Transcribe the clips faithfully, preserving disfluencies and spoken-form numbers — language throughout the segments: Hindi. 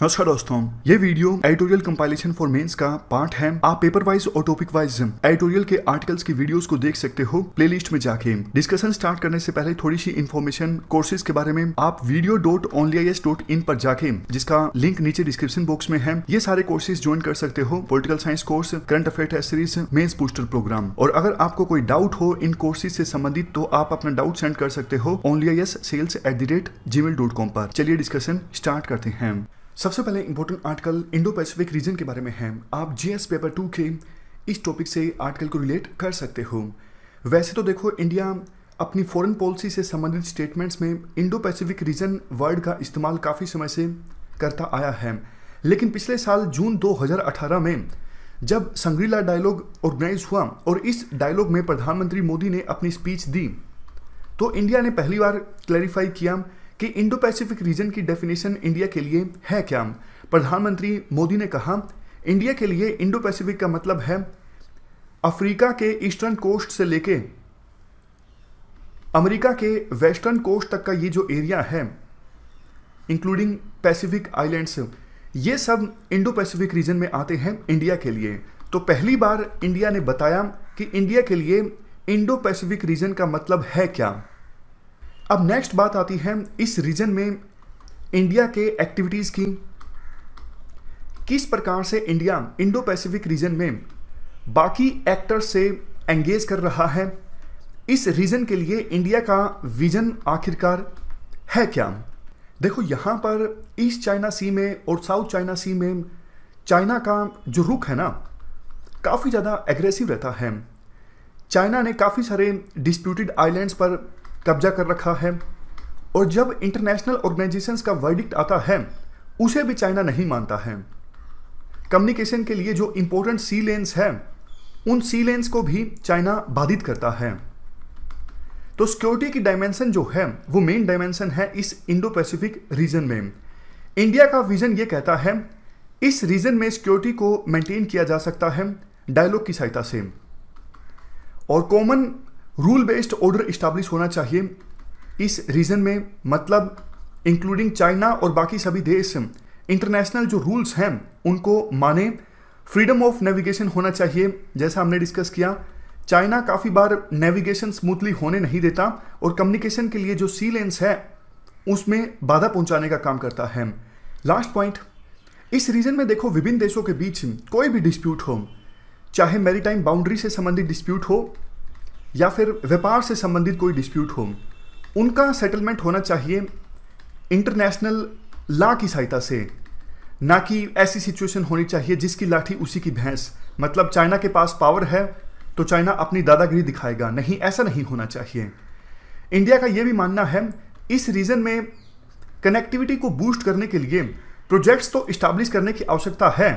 नमस्कार दोस्तों, ये video editorial compilation for mains का पार्ट है। आप पेपर वाइज और टॉपिक वाइज एडिटोरियल के आर्टिकल्स की वीडियोस को देख सकते हो प्लेलिस्ट में जाके। डिस्कशन स्टार्ट करने से पहले थोड़ी सी इन्फॉर्मेशन कोर्सेज के बारे में, आप video dot only I S dot in पर जाके, जिसका लिंक नीचे डिस्क्रिप्शन बॉक्स में है, ये सारे कोर्सेज ज्वाइन कर सकते हो। Political science course, current affair series, mains booster program. और अगर आपको कोई डाउट हो इन कोर्सेज से संबंधित तो आप अपना डाउट सेंड कर सकते हो only I S sales at the rate G mail dot com पर। चलिए डिस्कशन स्टार्ट करते हैं। सबसे पहले important article Indo Pacific region के बारे में है। आप जीएस पेपर टू के इस टॉपिक से आर्टिकल को रिलेट कर सकते हो। वैसे तो देखो, इंडिया अपनी फॉरेन पॉलिसी से संबंधित स्टेटमेंट्स में इंडो पैसिफिक रीजन वर्ड का इस्तेमाल काफ़ी समय से करता आया है, लेकिन पिछले साल जून दो हज़ार अठारह में जब संग्रीला डायलॉग ऑर्गेनाइज हुआ और इस डायलॉग में प्रधानमंत्री मोदी ने अपनी स्पीच दी, तो इंडिया ने पहली बार क्लैरिफाई किया कि इंडो पैसिफिक रीजन की डेफिनेशन इंडिया के लिए है क्या। प्रधानमंत्री मोदी ने कहा, इंडिया के लिए इंडो पैसिफिक का मतलब है अफ्रीका के ईस्टर्न कोस्ट से लेके अमेरिका के वेस्टर्न कोस्ट तक का ये जो एरिया है, इंक्लूडिंग पैसिफिक आइलैंड्स, ये सब इंडो पैसिफिक रीजन में आते हैं इंडिया के लिए। तो पहली बार इंडिया ने बताया कि इंडिया के लिए इंडो पैसिफिक रीजन का मतलब है क्या। अब नेक्स्ट बात आती है इस रीजन में इंडिया के एक्टिविटीज़ की। किस प्रकार से इंडिया इंडो पैसिफिक रीजन में बाकी एक्टर्स से एंगेज कर रहा है, इस रीजन के लिए इंडिया का विजन आखिरकार है क्या। देखो, यहाँ पर ईस्ट चाइना सी में और साउथ चाइना सी में चाइना का जो रुख है ना, काफ़ी ज़्यादा एग्रेसिव रहता है। चाइना ने काफ़ी सारे डिस्प्यूटेड आइलैंड्स पर कब्जा कर रखा है, और जब इंटरनेशनल ऑर्गेनाइजेशंस का वर्डिक्ट आता है उसे भी चाइना नहीं मानता है। कम्युनिकेशन के लिए जो इंपॉर्टेंट सी लेन्स हैं, उन सी लेन्स को भी चाइना बाधित करता है। तो सिक्योरिटी की डायमेंशन जो है वो मेन डायमेंशन है इस इंडो पैसिफिक रीजन में। इंडिया का विजन ये कहता है इस रीजन में सिक्योरिटी को मेंटेन किया जा सकता है डायलॉग की सहायता से, और common rule based order establish होना चाहिए इस रीजन में। मतलब इंक्लूडिंग चाइना और बाकी सभी देश इंटरनेशनल जो रूल्स हैं उनको माने। फ्रीडम ऑफ नेविगेशन होना चाहिए। जैसा हमने डिस्कस किया, चाइना काफ़ी बार नेविगेशन स्मूथली होने नहीं देता, और कम्युनिकेशन के लिए जो सी लेन्स है उसमें बाधा पहुंचाने का काम करता है। लास्ट पॉइंट, इस रीजन में देखो, विभिन्न देशों के बीच कोई भी डिस्प्यूट हो, चाहे मैरीटाइम बाउंड्री से संबंधित डिस्प्यूट हो या फिर व्यापार से संबंधित कोई डिस्प्यूट हो, उनका सेटलमेंट होना चाहिए इंटरनेशनल लॉ की सहायता से, ना कि ऐसी सिचुएशन होनी चाहिए जिसकी लाठी उसी की भैंस। मतलब चाइना के पास पावर है तो चाइना अपनी दादागिरी दिखाएगा, नहीं, ऐसा नहीं होना चाहिए। इंडिया का यह भी मानना है इस रीजन में कनेक्टिविटी को बूस्ट करने के लिए प्रोजेक्ट्स तो इस्टेब्लिश करने की आवश्यकता है,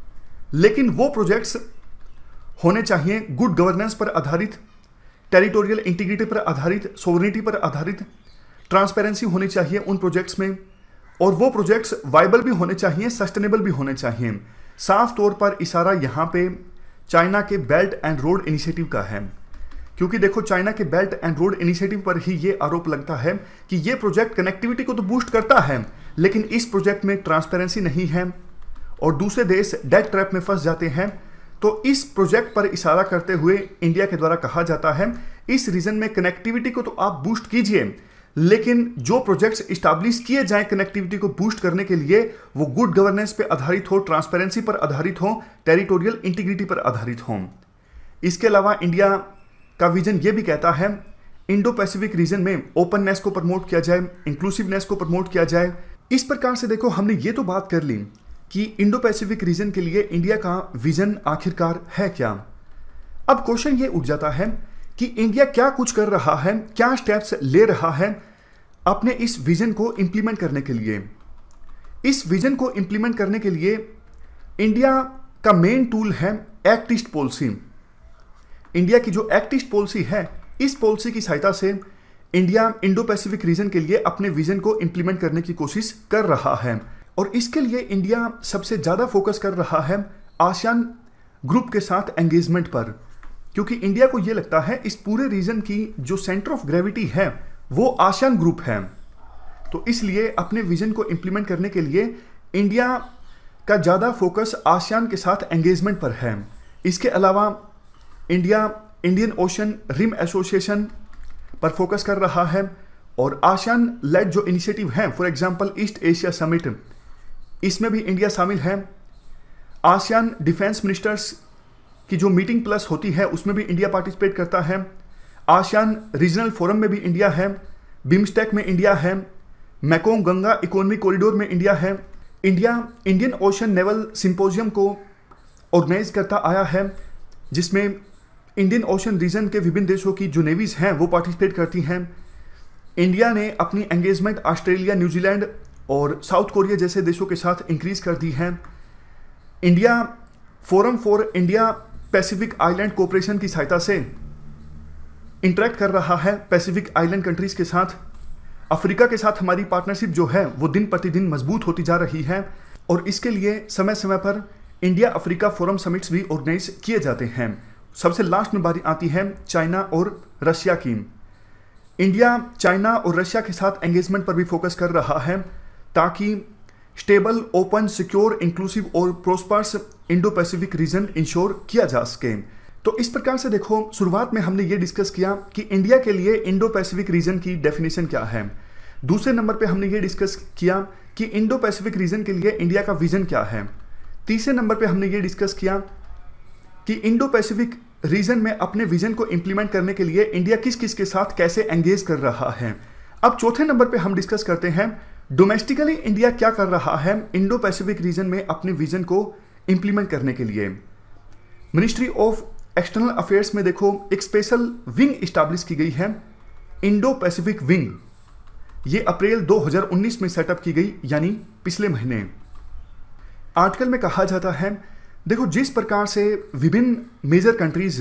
लेकिन वो प्रोजेक्ट्स होने चाहिए गुड गवर्नेंस पर आधारित, टेरिटोरियल इंटीग्रिटी पर आधारित, सोवरेनिटी पर आधारित, ट्रांसपेरेंसी होनी चाहिए उन प्रोजेक्ट्स में, और वो प्रोजेक्ट्स वाइबल भी होने चाहिए, सस्टेनेबल भी होने चाहिए। साफ तौर पर इशारा यहाँ पे चाइना के बेल्ट एंड रोड इनिशिएटिव का है, क्योंकि देखो, चाइना के बेल्ट एंड रोड इनिशिएटिव पर ही ये आरोप लगता है कि ये प्रोजेक्ट कनेक्टिविटी को तो बूस्ट करता है, लेकिन इस प्रोजेक्ट में ट्रांसपेरेंसी नहीं है और दूसरे देश डेट ट्रैप में फंस जाते हैं। तो इस प्रोजेक्ट पर इशारा करते हुए इंडिया के द्वारा कहा जाता है इस रीजन में कनेक्टिविटी को तो आप बूस्ट कीजिए, लेकिन जो प्रोजेक्ट्स इस्टेब्लिश किए जाएं कनेक्टिविटी को बूस्ट करने के लिए, वो गुड गवर्नेंस पे आधारित हो, ट्रांसपेरेंसी पर आधारित हो, टेरिटोरियल इंटीग्रिटी पर आधारित हो। इसके अलावा इंडिया का विजन ये भी कहता है इंडो पैसिफिक रीजन में ओपननेस को प्रमोट किया जाए, इंक्लूसिवनेस को प्रमोट किया जाए। इस प्रकार से देखो, हमने ये तो बात कर ली कि इंडो पैसिफिक रीजन के लिए इंडिया का विजन आखिरकार है क्या। अब क्वेश्चन ये उठ जाता है कि इंडिया क्या कुछ कर रहा है, क्या स्टेप्स ले रहा है अपने इस विजन को इंप्लीमेंट करने के लिए। इस विजन को इंप्लीमेंट करने के लिए इंडिया का मेन टूल है एक्ट ईस्ट पॉलिसी। इंडिया की जो एक्ट ईस्ट पॉलिसी है, इस पॉलिसी की सहायता से इंडिया इंडो पैसिफिक रीजन के लिए अपने विजन को इंप्लीमेंट करने की कोशिश कर रहा है, और इसके लिए इंडिया सबसे ज़्यादा फोकस कर रहा है आसियान ग्रुप के साथ एंगेजमेंट पर, क्योंकि इंडिया को ये लगता है इस पूरे रीजन की जो सेंटर ऑफ ग्रेविटी है वो आसियान ग्रुप है। तो इसलिए अपने विजन को इंप्लीमेंट करने के लिए इंडिया का ज़्यादा फोकस आसियान के साथ एंगेजमेंट पर है। इसके अलावा India Indian ocean rim association पर फोकस कर रहा है और आसियान लेड जो इनिशिएटिव है, for example east Asia summit, इसमें भी इंडिया शामिल है। आसियान डिफेंस मिनिस्टर्स की जो मीटिंग प्लस होती है उसमें भी इंडिया पार्टिसिपेट करता है। आसियान रीजनल फोरम में भी इंडिया है। बिम्स्टेक में इंडिया है। मैकोंग गंगा इकोनॉमिक कॉरिडोर में इंडिया है। India Indian ocean naval symposium को ऑर्गेनाइज करता आया है, जिसमें इंडियन ओशन रीजन के विभिन्न देशों की जो नेवीज हैं वो पार्टिसिपेट करती हैं। इंडिया ने अपनी एंगेजमेंट ऑस्ट्रेलिया, न्यूजीलैंड और साउथ कोरिया जैसे देशों के साथ इंक्रीज कर दी है। India forum for India Pacific island cooperation की सहायता से इंटरेक्ट कर रहा है पैसिफिक आइलैंड कंट्रीज के साथ। अफ्रीका के साथ हमारी पार्टनरशिप जो है वो दिन प्रतिदिन मजबूत होती जा रही है और इसके लिए समय समय पर इंडिया अफ्रीका फोरम समिट्स भी ऑर्गेनाइज किए जाते हैं। सबसे लास्ट में बारी आती है चाइना और रशिया की। इंडिया चाइना और रशिया के साथ एंगेजमेंट पर भी फोकस कर रहा है ताकि स्टेबल, ओपन, सिक्योर, इंक्लूसिव और prosperous Indo Pacific region ensure किया जा सके। तो इस प्रकार से देखो, शुरुआत में हमने ये डिस्कस किया कि इंडिया के लिए इंडो पैसिफिक रीजन की डेफिनेशन क्या है। दूसरे नंबर पे हमने ये डिस्कस किया कि इंडो पैसिफिक रीजन के लिए इंडिया का विजन क्या है। तीसरे नंबर पे हमने ये डिस्कस किया कि इंडो पैसिफिक रीजन में अपने विजन को इंप्लीमेंट करने के लिए इंडिया किस किस के साथ कैसे एंगेज कर रहा है। अब चौथे नंबर पे हम डिस्कस करते हैं डोमेस्टिकली इंडिया क्या कर रहा है इंडो पैसिफिक रीजन में अपने विजन को इंप्लीमेंट करने के लिए। मिनिस्ट्री ऑफ एक्सटर्नल अफेयर्स में देखो एक स्पेशल विंग इस्टेब्लिश की गई है, इंडो पैसिफिक विंग। ये अप्रैल दो हज़ार उन्नीस में सेटअप की गई, यानी पिछले महीने। आर्टिकल में कहा जाता है, देखो जिस प्रकार से विभिन्न मेजर कंट्रीज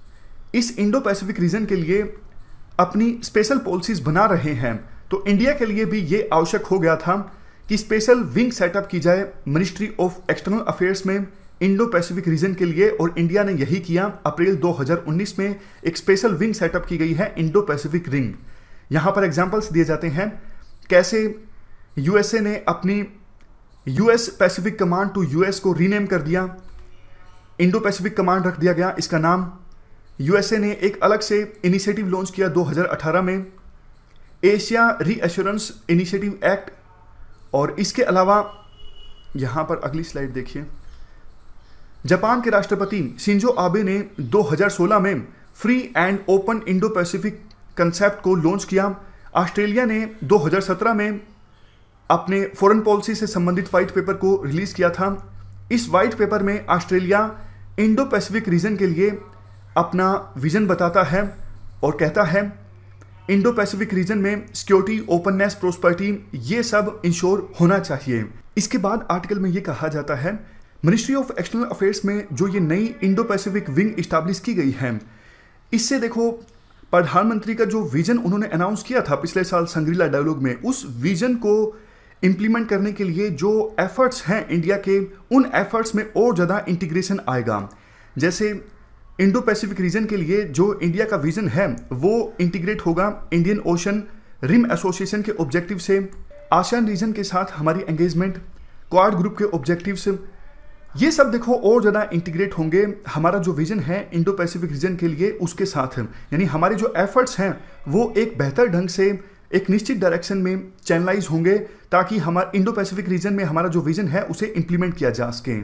इस इंडो पैसिफिक रीजन के लिए अपनी स्पेशल पॉलिसीज बना रहे हैं, तो इंडिया के लिए भी ये आवश्यक हो गया था कि स्पेशल विंग सेटअप की जाए मिनिस्ट्री ऑफ एक्सटर्नल अफेयर्स में इंडो पैसिफिक रीजन के लिए। और इंडिया ने यही किया। अप्रैल दो हज़ार उन्नीस में एक स्पेशल विंग सेटअप की गई है, इंडो पैसिफिक रिंग। यहाँ पर एग्जांपल्स दिए जाते हैं कैसे यूएसए ने अपनी US Pacific command to US को रीनेम कर दिया, इंडो पैसिफिक कमांड रख दिया गया इसका नाम। यूएसए ने एक अलग से इनिशिएटिव लॉन्च किया दो हज़ार अठारह में, एशिया रीएश्योरेंस इनिशिएटिव एक्ट। और इसके अलावा यहाँ पर अगली स्लाइड देखिए, जापान के राष्ट्रपति शिंजो आबे ने दो हज़ार सोलह में free and open Indo Pacific concept को लॉन्च किया। ऑस्ट्रेलिया ने दो हज़ार सत्रह में अपने फॉरेन पॉलिसी से संबंधित व्हाइट पेपर को रिलीज किया था। इस व्हाइट पेपर में ऑस्ट्रेलिया इंडो पैसिफिक रीजन के लिए अपना विजन बताता है और कहता है इंडो पैसिफिक रीजन में सिक्योरिटी, ओपननेस, प्रोस्पेरिटी ये सब इंश्योर होना चाहिए। इसके बाद आर्टिकल में ये कहा जाता है मिनिस्ट्री ऑफ एक्सटर्नल अफेयर्स में जो ये नई इंडो पैसिफिक विंग इस्टेब्लिश की गई है, इससे देखो प्रधानमंत्री का जो विजन उन्होंने अनाउंस किया था पिछले साल संग्रीला डायलॉग में, उस विजन को इंप्लीमेंट करने के लिए जो एफर्ट्स हैं इंडिया के, उन एफर्ट्स में और ज़्यादा इंटीग्रेशन आएगा। जैसे इंडो पैसिफिक रीजन के लिए जो इंडिया का विजन है वो इंटीग्रेट होगा इंडियन ओशन रिम एसोसिएशन के ऑब्जेक्टिव से, आसियान रीजन के साथ हमारी एंगेजमेंट, क्वाड ग्रुप के ऑब्जेक्टिव्स, ये सब देखो और ज़्यादा इंटीग्रेट होंगे हमारा जो विजन है इंडो पैसिफिक रीजन के लिए उसके साथ। यानी हमारे जो एफर्ट्स हैं वो एक बेहतर ढंग से एक निश्चित डायरेक्शन में चैनलाइज होंगे ताकि हमारा इंडो पैसिफिक रीजन में हमारा जो विजन है उसे इंप्लीमेंट किया जा सके।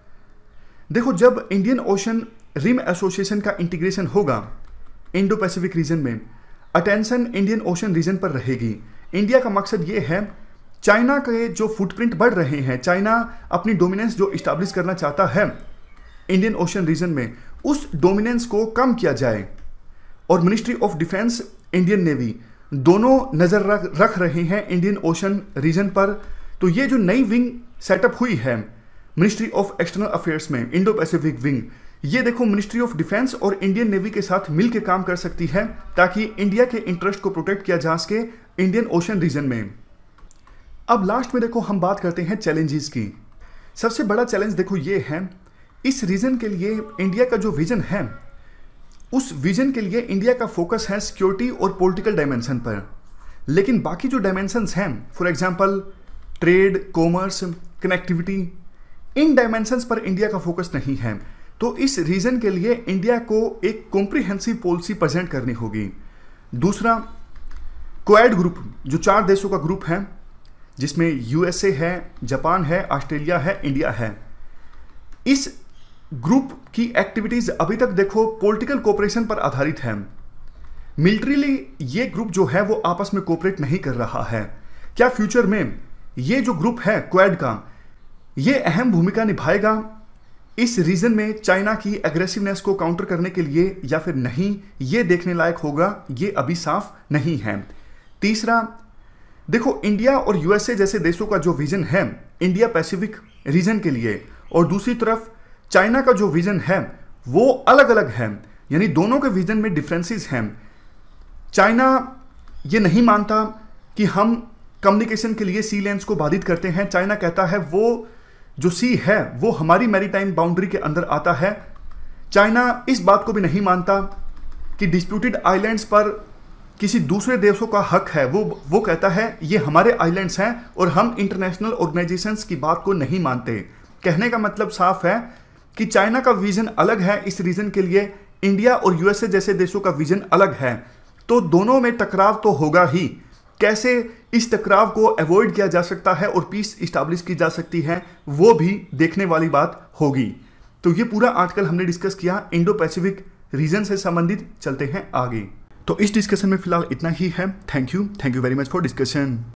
देखो जब इंडियन ओशन रिम एसोसिएशन का इंटीग्रेशन होगा इंडो पैसिफिक रीजन में, अटेंशन इंडियन ओशन रीजन पर रहेगी। इंडिया का मकसद ये है, चाइना के जो फुटप्रिंट बढ़ रहे हैं, चाइना अपनी डोमिनेंस जो इस्टेब्लिश करना चाहता है इंडियन ओशन रीजन में, उस डोमिनेंस को कम किया जाए। और ministry of defence, Indian navy दोनों नज़र रख रख रहे हैं इंडियन ओशन रीजन पर। तो ये जो नई विंग सेटअप हुई है मिनिस्ट्री ऑफ एक्सटर्नल अफेयर्स में, इंडो पैसिफिक विंग, ये देखो मिनिस्ट्री ऑफ डिफेंस और इंडियन नेवी के साथ मिल के काम कर सकती है ताकि इंडिया के इंटरेस्ट को प्रोटेक्ट किया जा सके इंडियन ओशन रीजन में। अब लास्ट में देखो हम बात करते हैं चैलेंजेस की। सबसे बड़ा चैलेंज देखो ये है, इस रीजन के लिए इंडिया का जो विजन है उस विजन के लिए इंडिया का फोकस है सिक्योरिटी और पॉलिटिकल डायमेंशन पर, लेकिन बाकी जो डायमेंशंस हैं, for example trade, commerce, connectivity, इन डायमेंशंस पर इंडिया का फोकस नहीं है। तो इस रीजन के लिए इंडिया को एक कॉम्प्रिहेंसिव पॉलिसी प्रेजेंट करनी होगी। दूसरा, क्वाड ग्रुप, जो चार देशों का ग्रुप है जिसमें यूएसए है, जापान है, ऑस्ट्रेलिया है, इंडिया है, इस ग्रुप की एक्टिविटीज अभी तक देखो पॉलिटिकल कोऑपरेशन पर आधारित है। मिलिट्रीली ये ग्रुप जो है वो आपस में कोऑपरेट नहीं कर रहा है। क्या फ्यूचर में ये जो ग्रुप है क्वाड का, ये अहम भूमिका निभाएगा इस रीजन में चाइना की एग्रेसिवनेस को काउंटर करने के लिए या फिर नहीं, ये देखने लायक होगा, ये अभी साफ नहीं है। तीसरा, देखो इंडिया और यूएसए जैसे देशों का जो विजन है इंडिया पैसिफिक रीजन के लिए, और दूसरी तरफ चाइना का जो विजन है वो अलग अलग है, यानी दोनों के विजन में डिफरेंसेस हैं। चाइना ये नहीं मानता कि हम कम्युनिकेशन के लिए सी लेंस को बाधित करते हैं। चाइना कहता है वो जो सी है वो हमारी मैरीटाइम बाउंड्री के अंदर आता है। चाइना इस बात को भी नहीं मानता कि डिस्प्यूटेड आइलैंड्स पर किसी दूसरे देशों का हक है। वो वो कहता है ये हमारे आइलैंड्स हैं और हम इंटरनेशनल ऑर्गेनाइजेशंस की बात को नहीं मानते। कहने का मतलब साफ है कि चाइना का विजन अलग है इस रीजन के लिए, इंडिया और यूएसए जैसे देशों का विजन अलग है। तो दोनों में टकराव तो होगा ही। कैसे इस टकराव को अवॉइड किया जा सकता है और पीस इस्टेब्लिश की जा सकती है, वो भी देखने वाली बात होगी। तो ये पूरा आर्टिकल हमने डिस्कस किया इंडो पैसिफिक रीजन से संबंधित। चलते हैं आगे। तो इस डिस्कशन में फिलहाल इतना ही है। Thank you thank you very much for discussion.